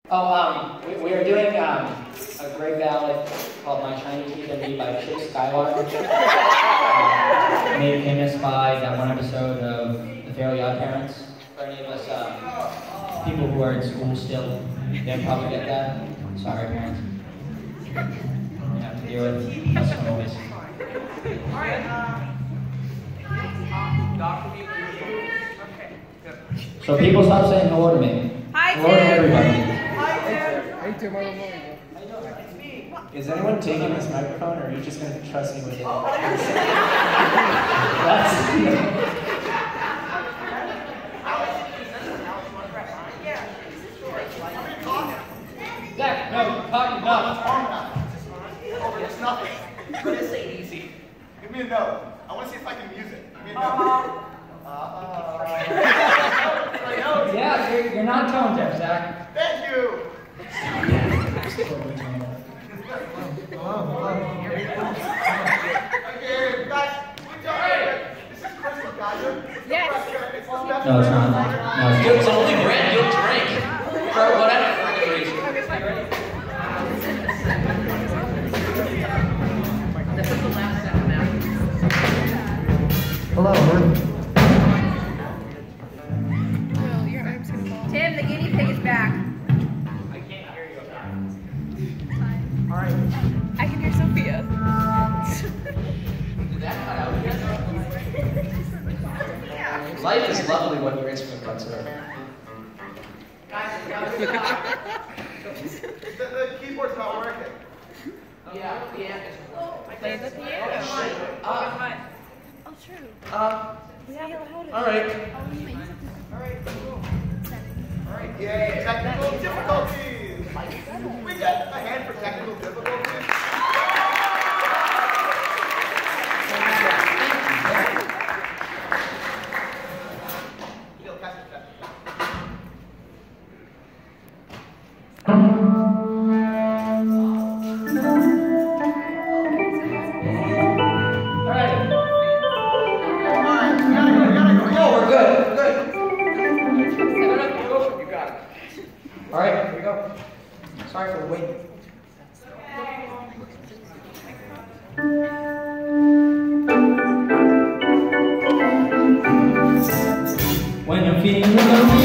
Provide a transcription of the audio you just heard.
We are doing a great ballad called My Shiny Teeth and Me by Chip Skylark. Made famous by that one episode of The Fairly Odd Parents. For any of us people who are in school still, they'll probably get that. Sorry, parents. You have to deal with us always. So people stop saying hello to me. Hi, hello to everybody. Hi, Tim. Is anyone taking this microphone, or are you just going to trust me with it? Zach, no, talking enough. It's nothing. This ain't easy. Give me a no. I want to see if I can use it. Give me a no. Yeah, you're not tone deaf, Zach. Thank you. Okay, guys, this is crystal geyser. Yes. No, it's not. No, It's only red, you'll drink. For whatever reason. This is the last set now. Hello, man. Tim, the guinea pig is back. I can't hear you. All right. I can hear Sophia. Did that cut out? Yeah. Life is lovely when your instrument cuts out. The keyboard's not working. Yeah, the piano is Play the piano. Oh, true. all right. Yay, technical difficulties. We get a hand for technical difficulties. All right, here we go. Sorry for the wait. When I'm feeling low.